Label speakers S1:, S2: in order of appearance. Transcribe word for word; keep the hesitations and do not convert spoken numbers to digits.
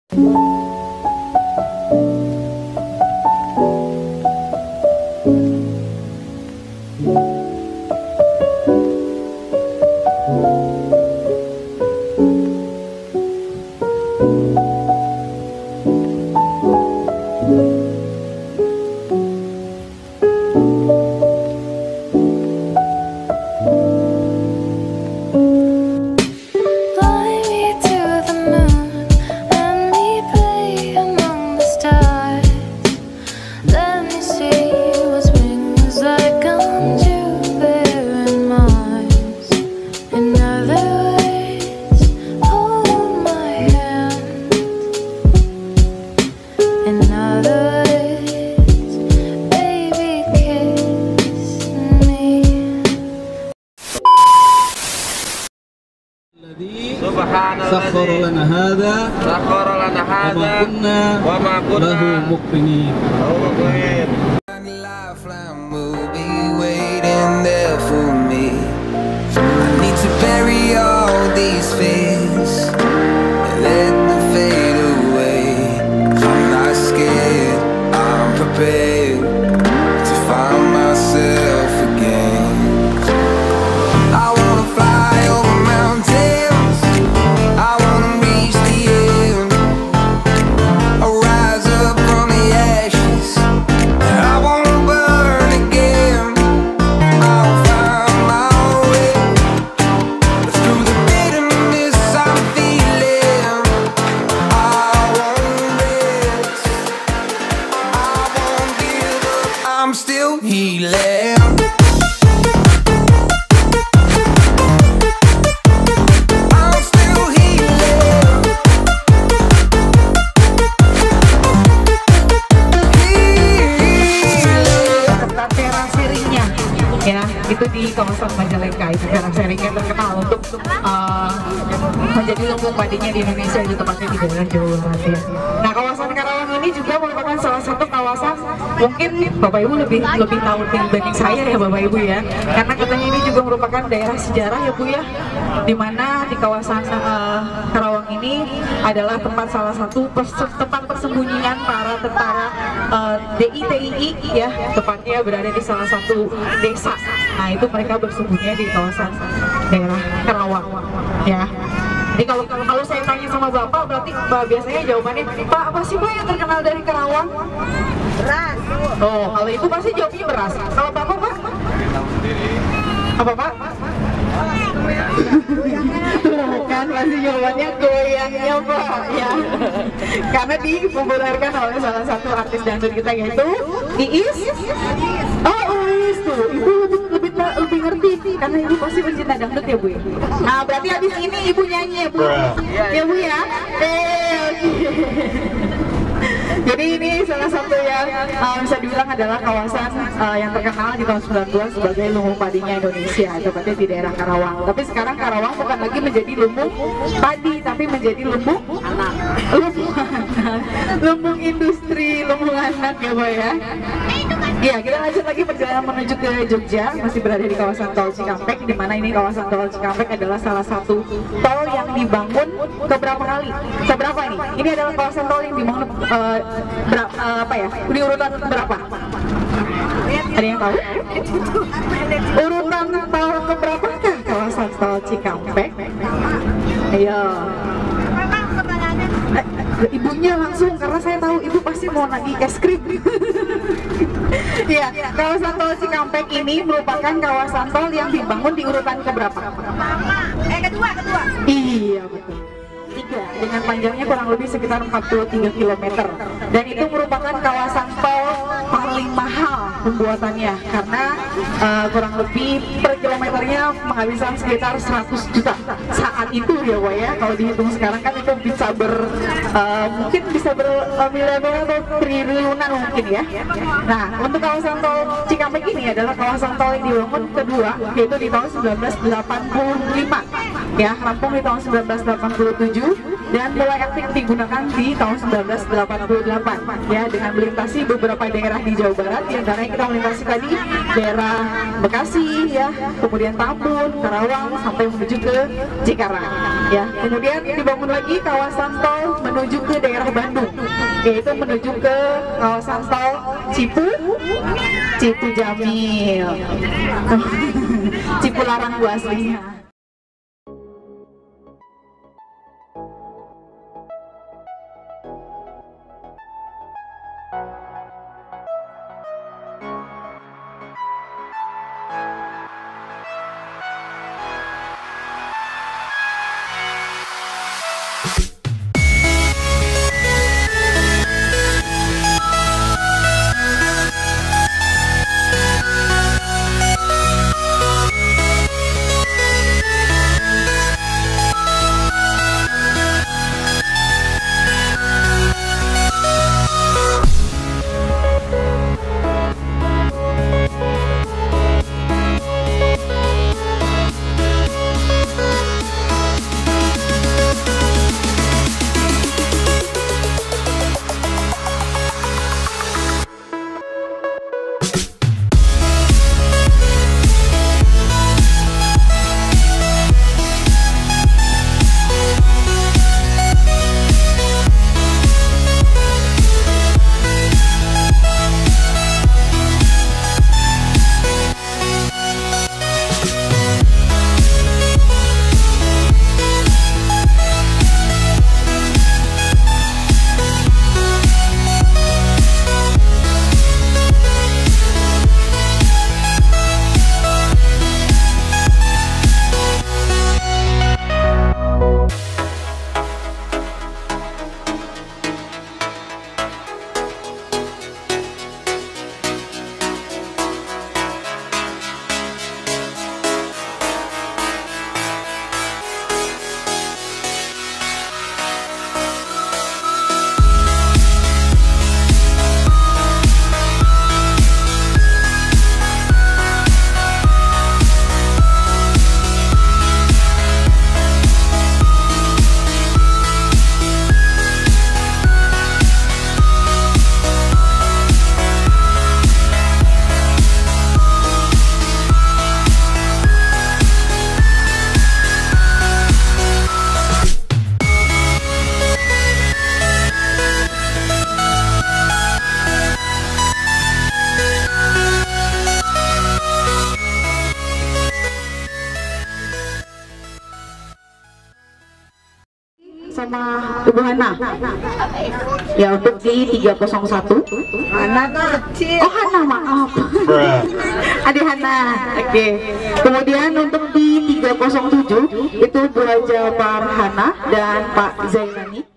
S1: سخر لنا هذا
S2: سخر لنا هذا
S1: وما كنا له مقرنين.
S3: Will be waiting there for me. I need to bury all these fears and let them fade away. I'm not scared, I'm prepared to find myself again. I wanna fly over mountains, I wanna reach the end. I'll rise up from the ashes, I wanna burn again. I'll find my way through the bitterness I'm feeling. I won't rest, I won't give up, I'm still healing.
S4: Ya, itu di kawasan Majalengka. Itu karena sharingnya terkenal untuk uh, menjadi lumbung padinya di Indonesia, itu tepatnya di daerah Jawa Barat ya. Nah, kawasan Karawang ini juga merupakan salah satu kawasan, mungkin Bapak Ibu lebih lebih tahu dibanding saya ya Bapak Ibu ya, karena katanya ini juga merupakan daerah sejarah ya Bu ya, dimana di kawasan uh, Karawang ini adalah tempat salah satu pers tempat persembunyian para tentara uh, D I T I I ya, tepatnya berada di salah satu desa. Nah, itu mereka bersembunyi di kawasan daerah Karawang ya. Jadi kalau kalau saya tanya sama Bapak, berarti Bapak biasanya jawabannya, Pak, apa sih Pak yang terkenal dari Karawang? Beras. Oh, kalau itu pasti jawabnya beras. Kalau Bapak, Pak? Apa Pak? Kan pasti jawabannya goyangnya Pak ya. Karena dipopulerkan oleh salah satu artis dangdut kita, yaitu Iis. Oh, Iis tuh, Ibu lebih lebih, lebih ngerti karena Ibu pasti pencinta dangdut ya Bu ya. Nah, berarti habis ini Ibu nyanyi ya Bu. Ya Bu ya. Eh, oke. Jadi ini salah satu yang uh, bisa dibilang adalah kawasan uh, yang terkenal di tahun sembilan puluhan sebagai lumbung padinya Indonesia, tepatnya di daerah Karawang. Tapi sekarang Karawang bukan lagi menjadi lumbung padi, tapi menjadi lumbung anak, lumbung anak, lumbung industri, lumbung anak ya Pak ya. Iya, kita lanjut lagi perjalanan menuju ke Jogja, masih berada di kawasan Tol Cikampek, di mana ini kawasan Tol Cikampek adalah salah satu tol yang dibangun keberapa kali? Keberapa ini? Ini adalah kawasan tol yang dibangun uh, berapa, uh, apa ya? Di urutan berapa? Ada yang tahu? Urutan tol keberapa kah kawasan Tol Cikampek? Ayo. Eh, ibunya langsung, karena saya tahu ibu pasti mau nagih es krim. Ya, kawasan Tol Cikampek ini merupakan kawasan tol yang dibangun di urutan keberapa? Eh, kedua, kedua. Iya, betul. Tiga, dengan panjangnya kurang lebih sekitar empat puluh tiga kilometer. Dan itu merupakan kawasan tol paling mahal pembuatannya, karena uh, kurang lebih per kilometernya menghabiskan sekitar seratus juta saat itu ya Pak ya. Kalau dihitung sekarang kan itu bisa ber uh, mungkin bisa bermiliar-miliar atau triliunan mungkin ya. Nah, untuk kawasan tol Cikampek ini adalah kawasan tol yang dibangun kedua, yaitu di tahun seribu sembilan ratus delapan puluh lima ya, rampung di tahun seribu sembilan ratus delapan puluh tujuh dan mulai aktif digunakan di tahun seribu sembilan ratus delapan puluh delapan ya, dengan melintasi beberapa daerah di Jawa Barat, di antaranya kita melintasi tadi daerah Bekasi ya, kemudian Tambun, Karawang sampai menuju ke Cikarang ya. Kemudian dibangun lagi kawasan tol menuju ke daerah yaitu menuju ke kawasan tol Cipu Cipu Jamil. Cipularang Bu aslinya. Sama Ibu Hana ya untuk di tiga nol satu.
S5: Hana kecil.
S4: Oh Hana, maaf. Adik Hana. Oke okay. Kemudian untuk di tiga nol tujuh itu Bu Haja Farhana dan Pak Zailani.